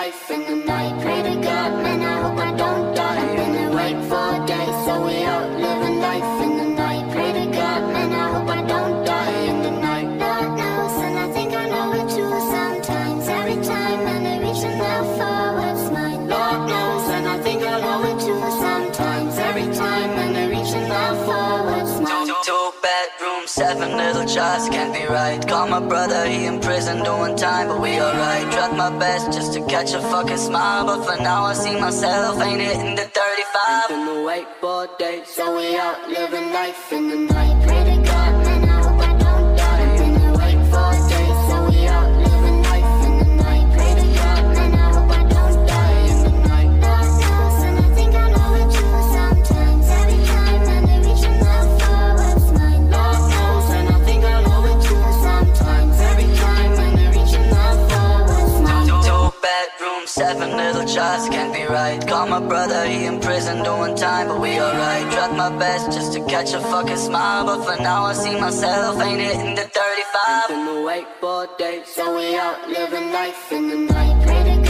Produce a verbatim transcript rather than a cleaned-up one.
life in the night. Pray to God, man, I hope I don't die. I've been awake for days, so we out living life in the night. Pray to God, man, I hope I don't die in the night. Lord knows, and I think I know it too sometimes. Every time, and I reaching out for what's mine. Lord knows, and I think I know it too sometimes. Every time, and I reaching out for what's mine. Two, two bedrooms, seven little jars, can't be right. Call my brother, he in prison doing time, but we alright. Tried my best just to catch a fucking smile, but for now I see myself ain't hitting the thirty-five. Been awake for days, so we out living life in the night. Pray to God, man, I hope I don't die. Been awake for days, so we out living life in the night. Pray to God, man, I hope I don't die in the night. Lord knows, and I think I know it too sometimes. Every time, and I reaching out for what's mine. Lord knows, and I think I know it too sometimes. Every time, and I reaching out for what's mine. Two, two bedrooms, seven little jars, can't be right. Call my brother, he in prison doing time, but we alright. Tried my best just to catch a fucking smile, but for now I see myself ain't hitting the thirty-five. Been awake for days, so we out living life in the night. Pray to